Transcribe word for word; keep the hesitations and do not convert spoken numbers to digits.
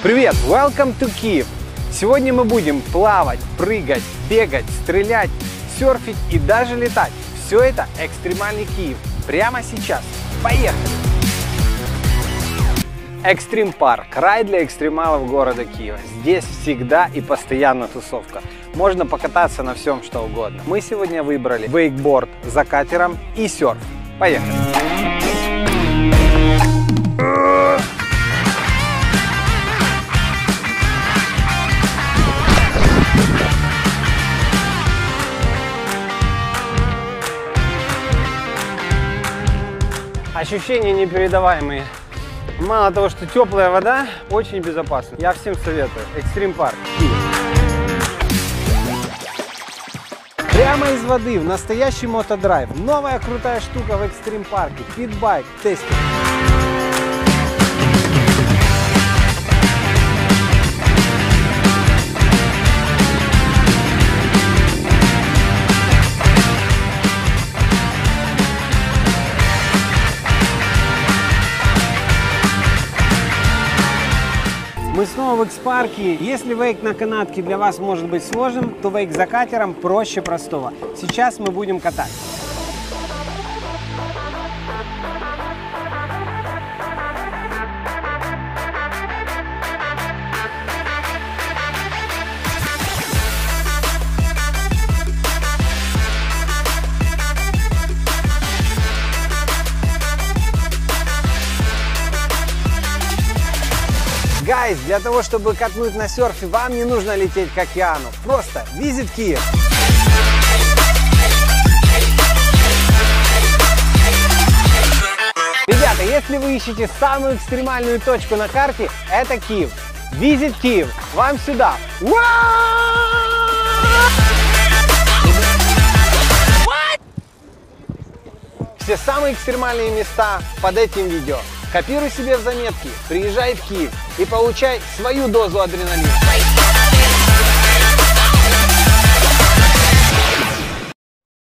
Привет! Welcome to Kyiv! Сегодня мы будем плавать, прыгать, бегать, стрелять, серфить и даже летать. Все это экстремальный Киев. Прямо сейчас. Поехали! Экстрим Парк. Рай для экстремалов города Киева. Здесь всегда и постоянно тусовка. Можно покататься на всем, что угодно. Мы сегодня выбрали вейкборд за катером и серф. Поехали! Ощущения непередаваемые. Мало того, что теплая вода, очень безопасно. Я всем советую. Экстрим Парк. Прямо из воды в настоящий мотодрайв. Новая крутая штука в Экстрим Парке. Питбайк тестинг. Мы снова в Экс-парке. Если вейк на канатке для вас может быть сложным, то вейк за катером проще простого. Сейчас мы будем катать. Гайз, для того, чтобы катнуть на серфе, вам не нужно лететь к океану. Просто визит Киев. Ребята, если вы ищете самую экстремальную точку на карте, это Киев. Визит Киев. Вам сюда. Все самые экстремальные места под этим видео. Копируй себе в заметки, приезжай в Киев и получай свою дозу адреналина.